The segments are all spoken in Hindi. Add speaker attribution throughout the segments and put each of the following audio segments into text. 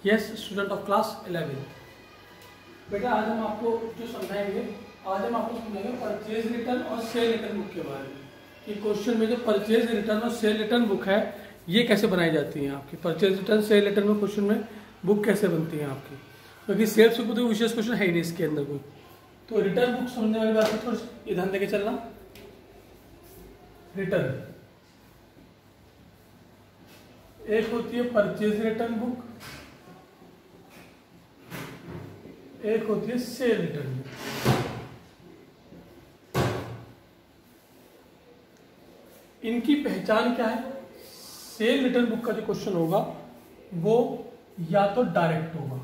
Speaker 1: Yes student of class 11। बेटा आज हम आपको जो समझाएंगे, आज हम आपको समझाएंगे परचेज रिटर्न और सेल रिटर्न बुक के बारे में कि क्वेश्चन में जो परचेज रिटर्न और सेल रिटर्न बुक है ये कैसे बनाई जाती है आपकी। परचेज रिटर्न सेल रिटर्न में क्वेश्चन में बुक कैसे बनती है आपकी, क्योंकि सेल्स बुक तो विशेष क्वेश्चन है ही नहीं इसके अंदर कोई। तो रिटर्न बुक समझने वाली बात है, थोड़ी सी ध्यान देके चलना। रिटर्न एक होती है परचेज रिटर्न बुक, एक होती है सेल रिटर्न बुक। इनकी पहचान क्या है? सेल रिटर्न बुक का जो क्वेश्चन होगा वो या तो डायरेक्ट होगा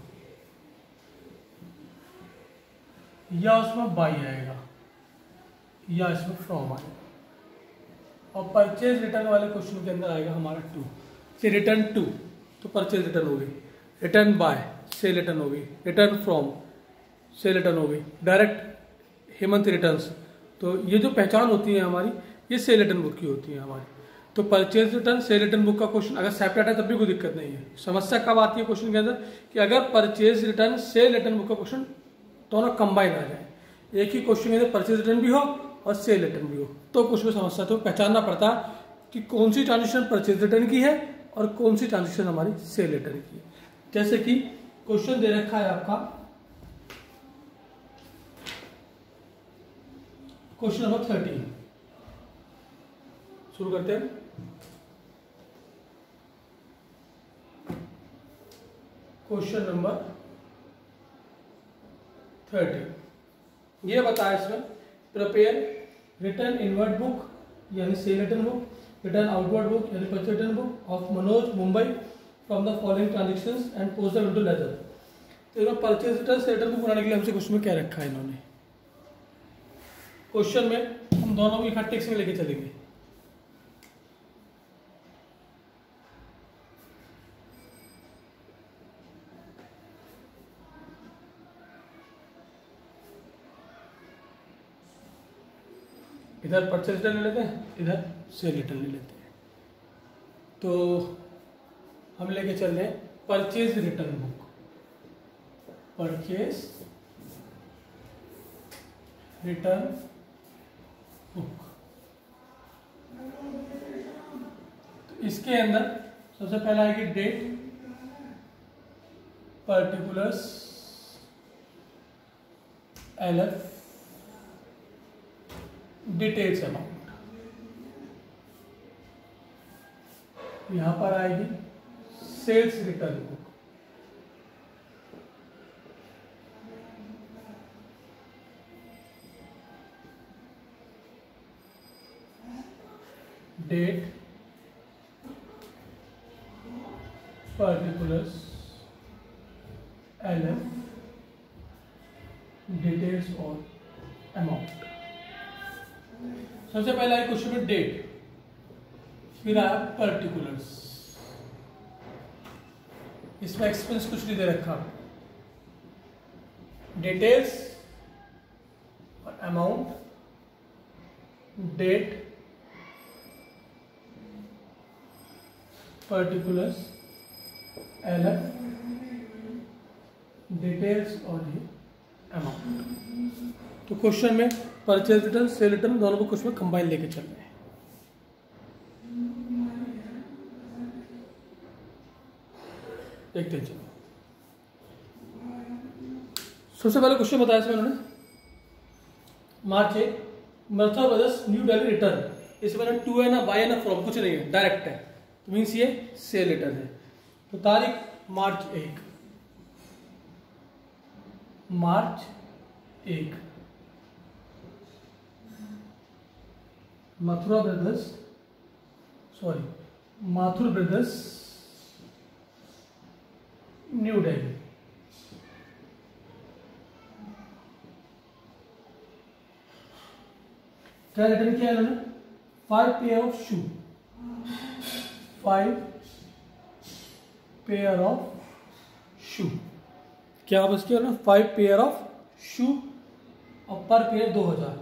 Speaker 1: या उसमें बाई आएगा या इसमें फ्रॉम आएगा, और परचेज रिटर्न वाले क्वेश्चन के अंदर आएगा हमारा टू। से रिटर्न टू तो परचेज रिटर्न हो गई, रिटर्न बाय सेल रिटर्न हो गई, रिटर्न फ्रॉम सेल रिटर्न हो गई, डायरेक्ट हेमंत रिटर्न्स। तो ये जो पहचान होती है हमारी ये सेल रिटर्न बुक की होती है हमारी। तो purchase return sale return book का क्वेश्चन अगर सेपरेट है तब भी कोई दिक्कत नहीं है। समस्या कब आती है क्वेश्चन के अंदर कि अगर purchase return sale return book का क्वेश्चन दोनों कंबाइन आ जाए, एक ही क्वेश्चन के अंदर परचेज रिटर्न भी हो और सेल रिटर्न भी हो, तो कुछ भी समस्या। तो पहचानना पड़ता है कि कौन सी ट्रांजेक्शन परचेज रिटर्न की है और कौन सी ट्रांजेक्शन हमारी सेल रिटर्न की है। जैसे कि क्वेश्चन दे रखा है आपका क्वेश्चन नंबर 13, शुरू करते हैं। क्वेश्चन नंबर 13 ये बताया इसमें प्रिपेयर रिटर्न इनवर्ड बुक यानी sale return book, return outward book यानी purchase return book of Manoj Mumbai from the following transactions and post them into ledger. तो इन्होंने purchase return sale return book बनाने के लिए हमसे क्वेश्चन में क्या रखा है इन्होंने। क्वेश्चन में हम दोनों को इकट्ठे में लेके चलेंगे। इधर परचेज रिटर्न ले लेते हैं, इधर सेल रिटर्न ले लेते हैं। तो हम लेके चल रहे हैं purchase return book. Purchase return book, तो इसके अंदर सबसे पहला आएगी date, particulars, LF, details amount. यहां पर आएगी sales return book, date, particulars, LF, details और अमाउंट। सबसे पहला है क्वेश्चन में डेट, फिर आया पर्टिकुलर्स। इसमें एक्सपेंस कुछ नहीं दे रखा, डिटेल्स और amount, date, particulars, LF, details और ये अमाउंट। तो क्वेश्चन में परचेज रिटर्न सेल रिटर्न दोनों को कुछ में कंबाइन लेके चल रहे हैं। देखते हैं चलो। सबसे पहले क्वेश्चन बताया इसमें उन्होंने March 1 Mathur brothers new Delhi return. इसमें ना टू है ना बाय है ना फ्रॉम, कुछ नहीं है, डायरेक्ट है, तो मीन्स ये सेल रिटर्न है। तो तारीख March 1, March 1 Mathur brothers new Delhi. क्या रिटर्न किया इन्होंने? 5 pair of shoe, 5 pair of shoe. क्या बस किया ना, 5 पेयर ऑफ शू और पर पेयर 2000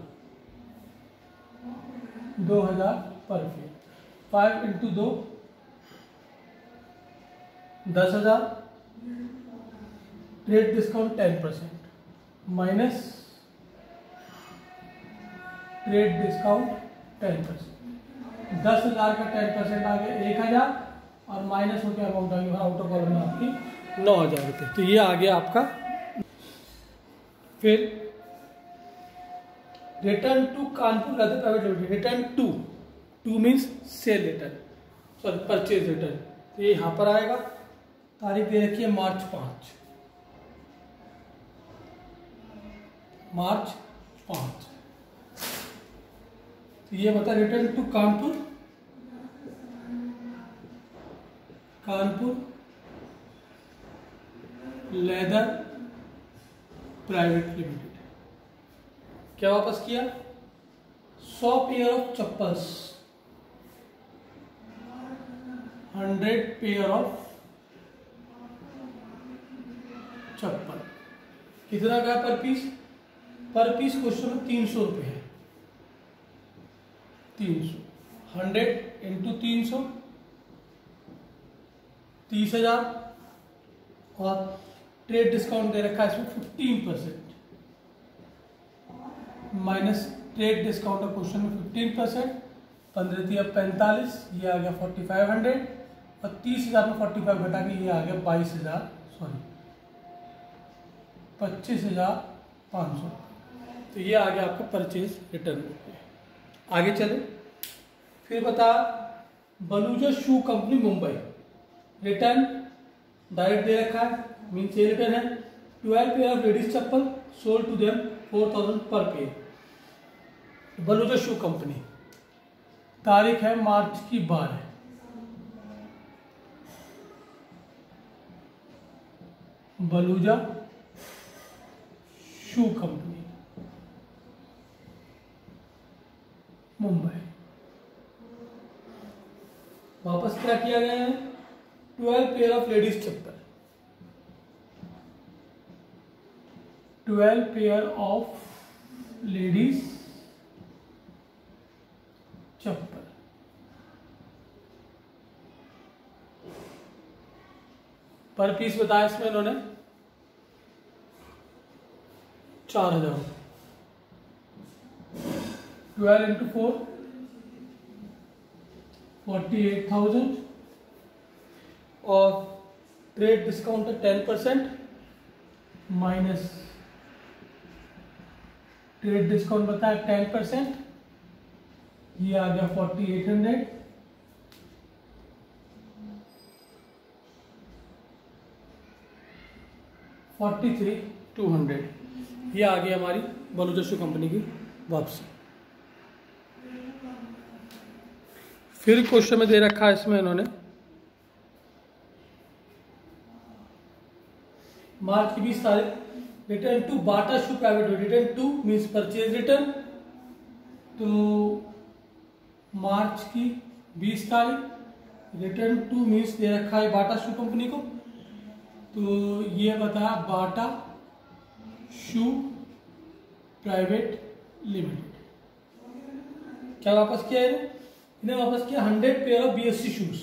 Speaker 1: पर pair. 5 into 2 10,000 trade discount 10% minus trade discount 10%। 10,000 का 10% आ गया 1,000 और माइनस होकर अमाउंट आ गया आउटर कॉलम में आपकी 9,000 रुपये। तो ये आ गया आपका। फिर return to Kanpur Radhe private limited, return to means sale return, sorry purchase return. तो ये यहाँ पर आएगा, तारीख दे रखी है मार्च 5, मार्च 5। तो ये बता return to Kanpur leather private limited. क्या वापस किया? 100 pair of chappals, 100 pair of chappal. कितना का पर पीस? पर पीस क्वेश्चन में 300 रुपये है। 300, 100 इंटू 300 30,000 और ट्रेड डिस्काउंट दे रखा है इसमें 15% minus trade discount of question में 15%, 15 45, ये आ गया 4,500 और 30,000 में 45 घटा के ये आ गया 22,000, सॉरी 25,500। तो ये आ गया आपका परचेज रिटर्न। आगे चले, फिर बता Baluja shoe company Mumbai, return direct दे रखा है, मीन्स ये रिटर्न है। 12 pair of ladies chappal sold to them 4,000 pair pair. Baluja shoe company, तारीख है मार्च की 12। Baluja shoe company Mumbai. वापस क्या किया गया है? 12 pair of ladies chappal, 12 pair of ladies chappal. पर पीस बताया इसमें इन्होंने 4,000। 12 इंटू 4 48,000 और ट्रेड डिस्काउंट है 10% माइनस ट्रेड डिस्काउंट बताया 10%, ये आ गया 4,800 43,200। ये आ गई हमारी बलूजा शू कंपनी की वापसी। फिर क्वेश्चन में दे रखा है इसमें इन्होंने मार्च की 20 तारीख, return to Bata shoe private limited. Return to means purchase return. तो मार्च की 20 तारीख, रिटर्न टू मीन्स दे रखा है बाटा शू कंपनी को। तो ये बताया बाटा शू प्राइवेट लिमिटेड। क्या वापस किया इन्हें वापस किया 100 pair of BSC shoes,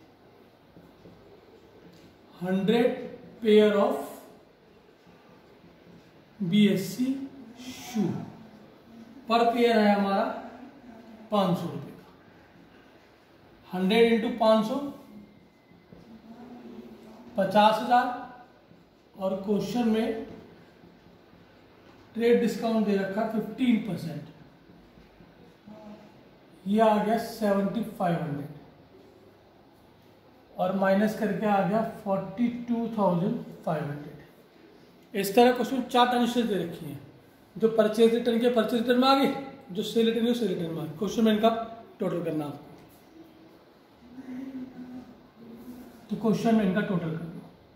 Speaker 1: 100 pair of BSC shoe. पर पेयर है हमारा 500 रुपये का। 100 इंटू 500 50,000 और क्वेश्चन में ट्रेड डिस्काउंट दे रखा 15%, ये आ गया 7,500 और माइनस करके आ गया 42,500। इस तरह क्वेश्चन 4 ट्रांजेक्शन दे रखी हैं, जो परचेज रिटर्न के परचेज रिटर्न में आ गई, जो सेल रिटर्न के सेल रिटर्न में आ गई। क्वेश्चन में इनका टोटल करना आपको, तो क्वेश्चन में इनका टोटल करना।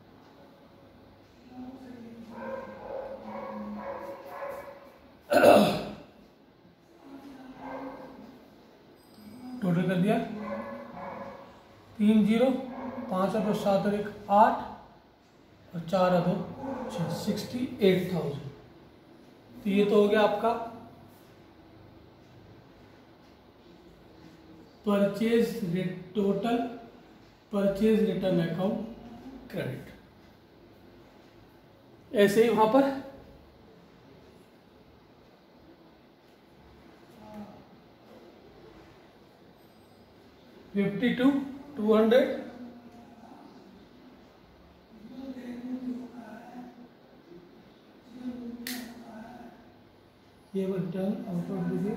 Speaker 1: टोटल कर दिया 3 0, 5 और 7 और 1 8 और 4 और 2 6, 68,000। तो ये तो हो गया आपका total purchase return account credit. ऐसे ही वहां पर $50 to $200, ये रिटर्न आउट ऑफ दीजिए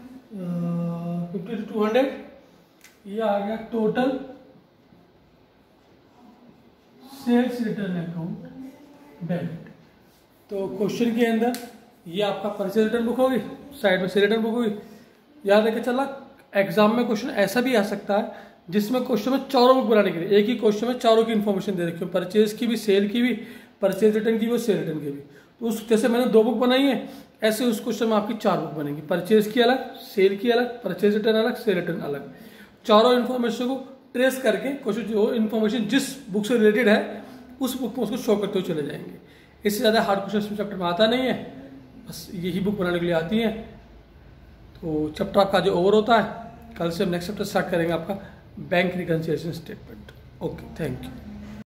Speaker 1: 50 to 200, ये आ गया total sales return account debit. तो क्वेश्चन के अंदर ये आपका परचेज रिटर्न बुक होगी, साइड में सेल रिटर्न बुक होगी। याद रखे चला, एग्जाम में क्वेश्चन ऐसा भी आ सकता है जिसमें क्वेश्चन में चारों बुक बनाने के लिए एक ही क्वेश्चन में चारों की इन्फॉर्मेशन दे रखी हो, परचेज की भी, सेल की भी, परचेज रिटर्न की भी और सेल रिटर्न की भी। तो उस जैसे मैंने 2 बुक बनाई है, ऐसे उस क्वेश्चन में आपकी 4 बुक बनेंगी, परचेज की अलग, सेल की अलग, परचेज रिटर्न अलग, सेल रिटर्न अलग। चारों इन्फॉर्मेशन को ट्रेस करके क्वेश्चन जो इन्फॉर्मेशन जिस बुक से रिलेटेड है उस बुक में उसको शो करते हुए चले जाएंगे। इससे ज़्यादा हार्ड क्वेश्चन चैप्टर में आता नहीं है, बस यही बुक बनाने के लिए आती है। तो चैप्टर आपका जो ओवर होता है, कल से हम नेक्स्ट चैप्टर स्टार्ट करेंगे आपका bank reconciliation statement. Okay, thank you.